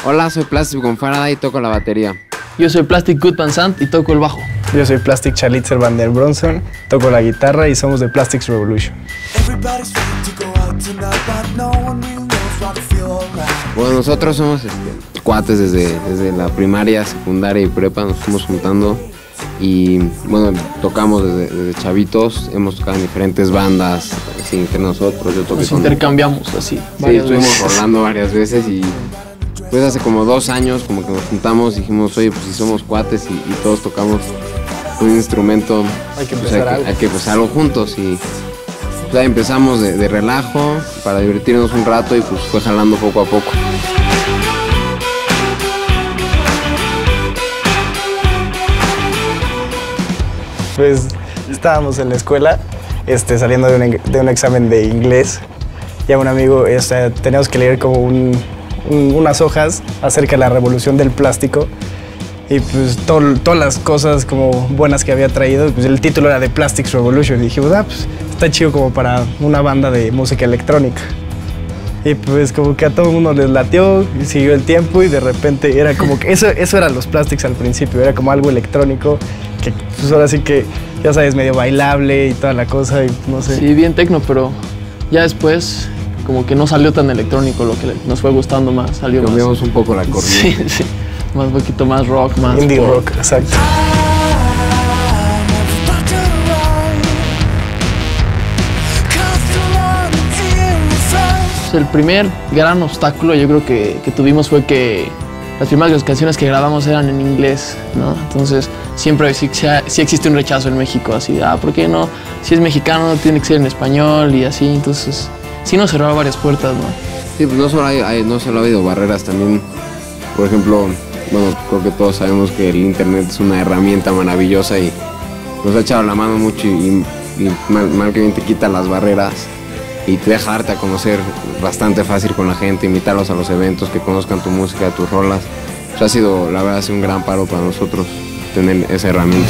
Hola, soy Plastic con Faraday y toco la batería. Yo soy Plastic Good Van Sant y toco el bajo. Yo soy Plastic Chalitzer Van der Bronson, toco la guitarra y somos de Plastics Revolution. Bueno, nosotros somos cuates desde la primaria, secundaria y prepa, nos fuimos juntando y bueno, tocamos desde chavitos, hemos tocado en diferentes bandas, así entre nosotros. Yo toqué nos intercambiamos así. Sí, estuvimos rolando varias veces y pues hace como 2 años como que nos juntamos y dijimos, oye, pues si somos cuates y todos tocamos un instrumento, hay que pues empezar algo. Hay que empezar juntos y pues ahí empezamos de relajo para divertirnos un rato y pues fue jalando poco a poco. Pues estábamos en la escuela saliendo de un examen de inglés y a un amigo teníamos que leer como unas hojas acerca de la revolución del plástico y pues todas las cosas como buenas que había traído, pues el título era de Plastics Revolution y dijimos, pues está chido como para una banda de música electrónica. Y pues como que a todo el mundo les latió y siguió el tiempo y de repente era como que eso eran los Plastics al principio, era como algo electrónico que pues ahora sí que, ya sabes, medio bailable y toda la cosa y no sé. Sí, bien tecno, pero ya después como que no salió tan electrónico, lo que nos fue gustando más, salió Cambiamos más. un poco la corriente. Sí, un poquito más rock, más indie pop. rock, exacto. El primer gran obstáculo yo creo que tuvimos fue que las primeras canciones que grabamos eran en inglés, ¿no? Entonces siempre sí existe un rechazo en México, así de, ¿por qué no? Si es mexicano tiene que ser en español y así, entonces sí nos cerraba varias puertas, ¿no? Sí, pues no solo ha habido barreras, también, por ejemplo, bueno, creo que todos sabemos que el internet es una herramienta maravillosa y nos ha echado la mano mucho y mal que bien te quita las barreras y te deja darte a conocer bastante fácil con la gente, invitarlos a los eventos, que conozcan tu música, tus rolas. Pues ha sido, la verdad, un gran paro para nosotros tener esa herramienta.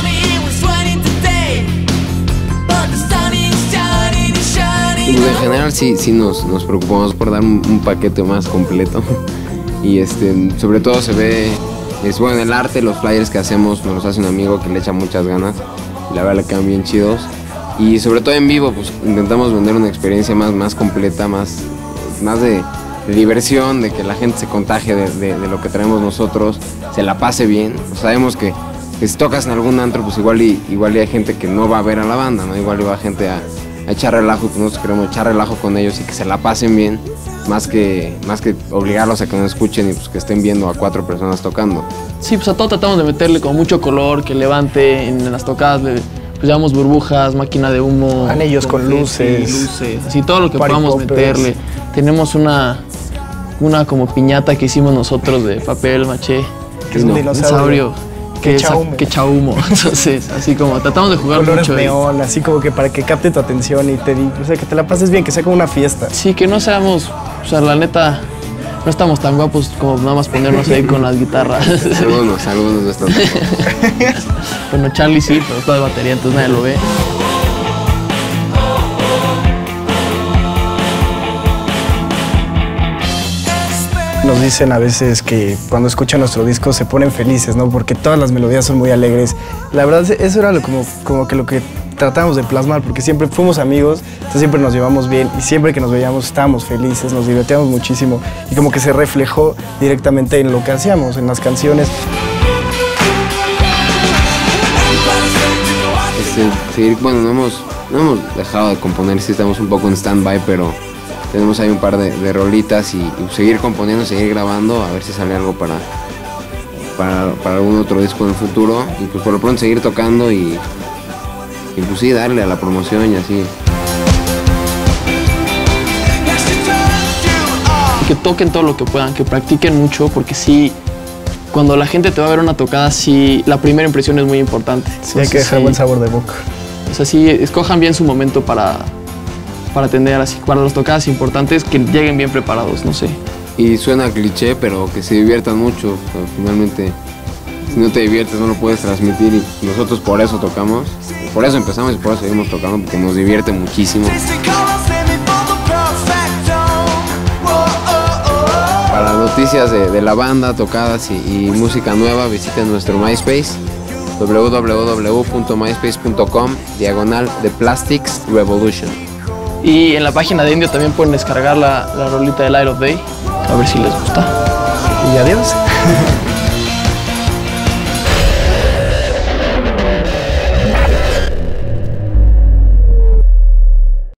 Y en general sí nos preocupamos por dar un paquete más completo y sobre todo se ve, bueno, el arte, los flyers que hacemos nos los hace un amigo que le echa muchas ganas y la verdad le quedan bien chidos. Y sobre todo en vivo, pues intentamos vender una experiencia más completa, más de diversión, de que la gente se contagie de lo que traemos nosotros, se la pase bien. Sabemos que si tocas en algún antro, pues igual y hay gente que no va a ver a la banda, ¿no? Igual va gente a echar relajo, pues nosotros queremos echar relajo con ellos y que se la pasen bien, más que obligarlos a que nos escuchen y pues que estén viendo a 4 personas tocando. Sí, pues a todo tratamos de meterle con mucho color, que levante en las tocadas. Pues llevamos burbujas, máquina de humo, anillos con luces, así todo lo que podamos meterle. Tenemos una como piñata que hicimos nosotros de papel maché, que es un dinosaurio que echa humo. Entonces, así como tratamos de jugar colores mucho. Neón, así como que para que capte tu atención y o sea, que te la pases bien, que sea como una fiesta. Sí, que no seamos, o sea, la neta, no estamos tan guapos como nada más ponernos ahí con las guitarras. Algunos no están tan guapos. Bueno, Charlie sí, pero está de batería, entonces nadie lo ve. Nos dicen a veces que cuando escuchan nuestro disco se ponen felices, ¿no? Porque todas las melodías son muy alegres. La verdad, eso era como que lo que tratamos de plasmar, porque siempre fuimos amigos, entonces siempre nos llevamos bien y siempre que nos veíamos estábamos felices, nos divertíamos muchísimo y como que se reflejó directamente en lo que hacíamos, en las canciones. Bueno, no hemos dejado de componer, sí estamos un poco en stand-by, pero tenemos ahí un par de rolitas y seguir componiendo, seguir grabando, a ver si sale algo para algún otro disco en el futuro y pues por lo pronto seguir tocando y pues sí, darle a la promoción y así. Que toquen todo lo que puedan, que practiquen mucho, porque sí, cuando la gente te va a ver una tocada, sí, la primera impresión es muy importante. Sí, hay que dejar buen sabor de boca. O sea, sí, escojan bien su momento para atender así, para las tocadas importantes, que lleguen bien preparados, no sé. Y suena cliché, pero que se diviertan mucho. O sea, finalmente, si no te diviertes, no lo puedes transmitir y nosotros por eso tocamos. Por eso empezamos y por eso seguimos tocando, porque nos divierte muchísimo. Para noticias de la banda, tocadas y música nueva, visiten nuestro MySpace, www.myspace.com/The Plastics Revolution. Y en la página de Indio también pueden descargar la rolita de Light of Day, a ver si les gusta. Y adiós.